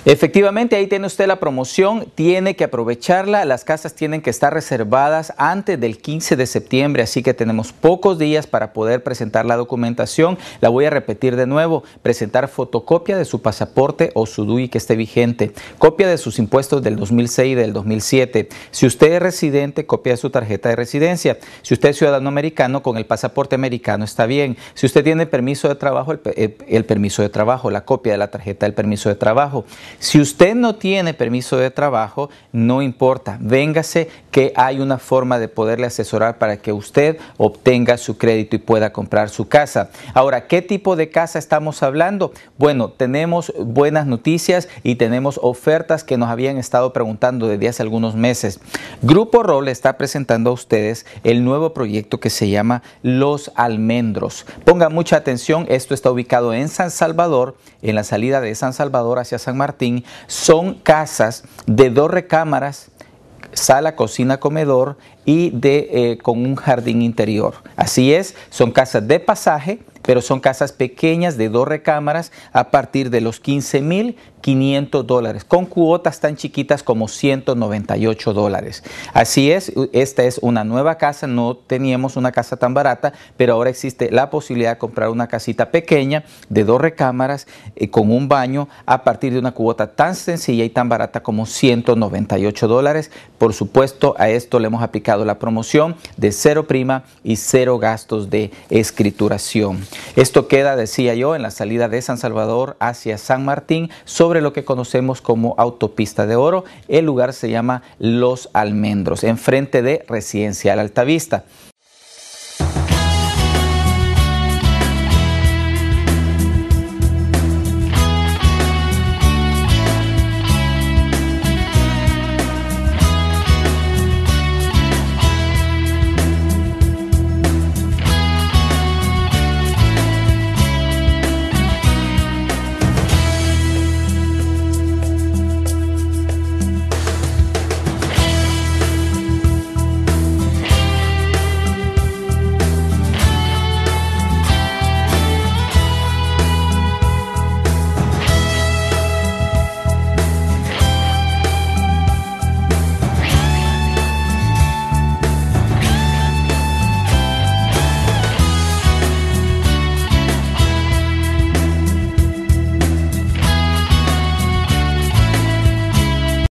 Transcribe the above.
Efectivamente, ahí tiene usted la promoción, tiene que aprovecharla, las casas tienen que estar reservadas antes del 15 de septiembre, así que tenemos pocos días para poder presentar la documentación. La voy a repetir de nuevo: presentar fotocopia de su pasaporte o su DUI que esté vigente, copia de sus impuestos del 2006 y del 2007. Si usted es residente, copia de su tarjeta de residencia. Si usted es ciudadano americano, con el pasaporte americano está bien. Si usted tiene permiso de trabajo, el permiso de trabajo, la copia de la tarjeta del permiso de trabajo. Si usted no tiene permiso de trabajo, no importa, véngase que hay una forma de poderle asesorar para que usted obtenga su crédito y pueda comprar su casa. Ahora, ¿qué tipo de casa estamos hablando? Bueno, tenemos buenas noticias y tenemos ofertas que nos habían estado preguntando desde hace algunos meses. Grupo ROL está presentando a ustedes el nuevo proyecto que se llama Los Almendros. Pongan mucha atención, esto está ubicado en San Salvador, en la salida de San Salvador hacia San Martín. Son casas de 2 recámaras, sala, cocina, comedor y con un jardín interior. Así es, son casas de pasaje, pero son casas pequeñas de 2 recámaras a partir de los $15,500, con cuotas tan chiquitas como $198. Así es, esta es una nueva casa, no teníamos una casa tan barata, pero ahora existe la posibilidad de comprar una casita pequeña de 2 recámaras con un baño a partir de una cuota tan sencilla y tan barata como $198. Por supuesto, a esto le hemos aplicado la promoción de 0 prima y 0 gastos de escrituración. Esto queda, decía yo, en la salida de San Salvador hacia San Martín, sobre lo que conocemos como Autopista de Oro. El lugar se llama Los Almendros, enfrente de Residencial Altavista.